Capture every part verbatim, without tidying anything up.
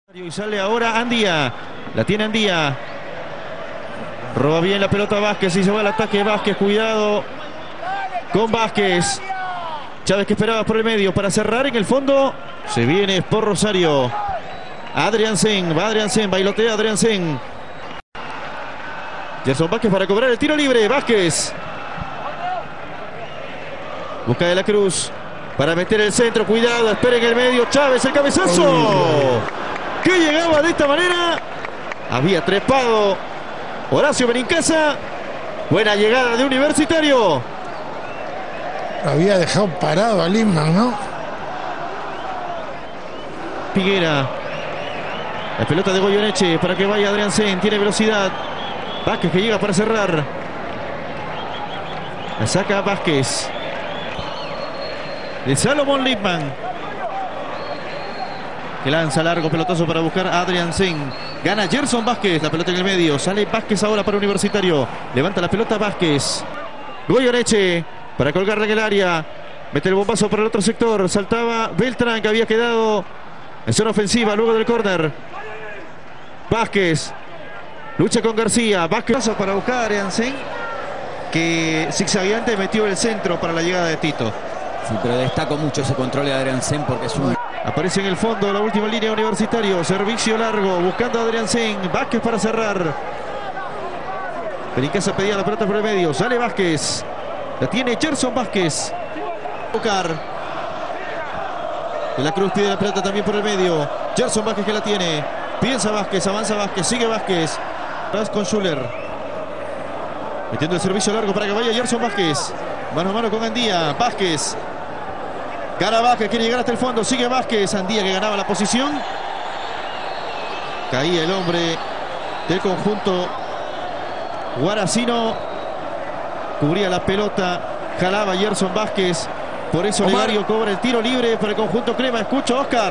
Y sale ahora Andía, la tiene Andía, roba bien la pelota Vázquez y se va al ataque Vázquez, cuidado con Vázquez. Chávez que esperaba por el medio para cerrar en el fondo, se viene por Rosario. Adriansen, va Adriansen, bailotea Adriansen. Gerson Vázquez para cobrar el tiro libre, Vázquez. Busca de la Cruz para meter el centro, cuidado, espera en el medio, Chávez, el cabezazo. Que llegaba de esta manera, había trepado Horacio Benincasa. Buena llegada de Universitario. Había dejado parado a Lindman, ¿no? Figuera, la pelota de Goyeneche para que vaya Adriansen, tiene velocidad. Vázquez que llega para cerrar, la saca Vázquez de Salomón Lindman, que lanza largo pelotazo para buscar a Adriansen. Gana Gerson Vázquez, la pelota en el medio. Sale Vázquez ahora para Universitario. Levanta la pelota Vázquez. Goyeneche para colgarla en el área. Mete el bombazo para el otro sector. Saltaba Beltrán, que había quedado en zona ofensiva luego del córner. Vázquez lucha con García. Vázquez para buscar a Adriansen, que zigzagueante metió el centro para la llegada de Tito. Sí, pero destaco mucho ese control de Adriansen porque es un... Aparece en el fondo la última línea Universitario. Servicio largo buscando a Adriansen. Vázquez para cerrar. Benincasa pedía la pelota por el medio. Sale Vázquez. La tiene Gerson Vázquez. Buscar. De la Cruz pide la pelota también por el medio. Gerson Vázquez que la tiene. Piensa Vázquez, avanza Vázquez, sigue Vázquez. Tras con Schuller. Metiendo el servicio largo para que vaya Gerson Vázquez. Mano a mano con Andía. Vázquez. Gana Vázquez, quiere llegar hasta el fondo. Sigue Vázquez. Andía que ganaba la posición. Caía el hombre del conjunto guaracino. Cubría la pelota. Jalaba Gerson Vázquez. Por eso Omar. Olegario cobra el tiro libre para el conjunto crema. Escucha, Oscar.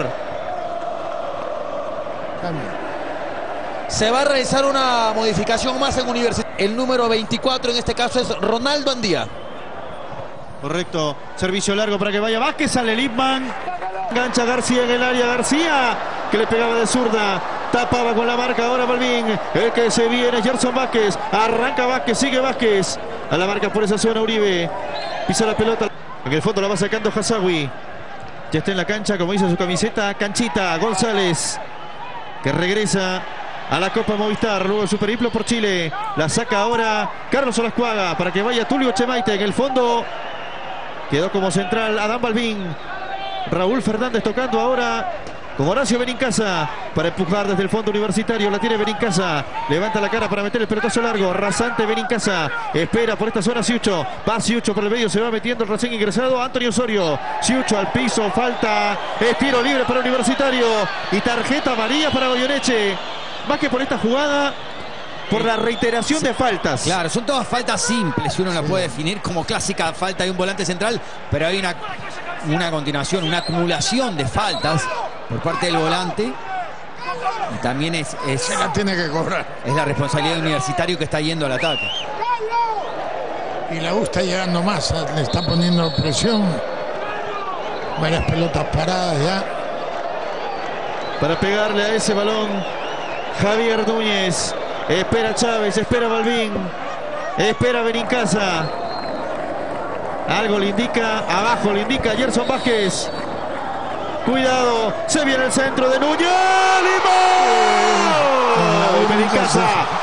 Se va a realizar una modificación más en Universitario. El número veinticuatro en este caso es Ronaldo Andía. Correcto, servicio largo para que vaya Vázquez, sale Lindman, engancha García en el área, García que le pegaba de zurda, tapaba con la marca ahora Balbín, el que se viene Gerson Vázquez, arranca Vázquez, sigue Vázquez, a la marca por esa zona Uribe, pisa la pelota, en el fondo la va sacando Hasawi, ya está en la cancha como hizo su camiseta, Canchita, González, que regresa a la Copa Movistar, luego el superhiplo por Chile, la saca ahora Carlos Olascuaga para que vaya Tulio Chemaite, en el fondo quedó como central Adán Balbín. Raúl Fernández tocando ahora con Horacio Benincasa para empujar desde el fondo Universitario. La tiene Benincasa. Levanta la cara para meter el pelotazo largo. Rasante Benincasa. Espera por esta zona Siucho. Va Siucho por el medio. Se va metiendo el recién ingresado Antonio Osorio. Siucho al piso. Falta. Es tiro libre para Universitario. Y tarjeta amarilla para Goyeneche. Más que por esta jugada, por la reiteración de faltas. Claro, son todas faltas simples, si uno la puede definir como clásica falta de un volante central, pero hay una, una continuación, una acumulación de faltas por parte del volante. Y también es, es, Se la tiene que cobrar. es la responsabilidad del Universitario que está yendo al ataque. Y la U está llegando más, le está poniendo presión. Varias pelotas paradas ya. Para pegarle a ese balón, Javier Núñez. Espera Chávez, espera Balbín, espera Benincasa. Algo le indica, abajo le indica Gerson Vázquez. Cuidado, se viene el centro de Núñez. ¡Limón! Benincasa.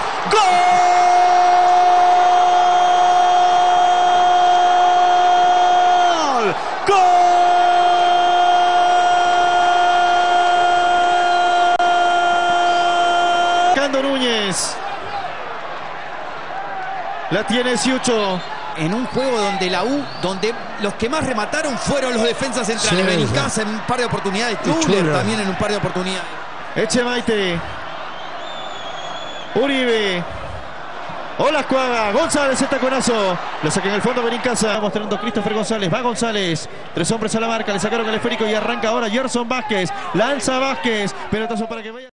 ¡Gol! ¡Gol! Núñez. La tiene Siucho. En un juego donde la U, donde los que más remataron fueron los defensas centrales. Sí, Benincasa en un par de oportunidades. Schuller también en un par de oportunidades. Echemaite. Uribe. Olascuaga. González, el taconazo. Lo saca en el fondo Benincasa. Mostrando Christopher González. Va González. Tres hombres a la marca. Le sacaron el esférico y arranca ahora Gerson Vázquez. Lanza Vázquez. Pelotazo para que vaya.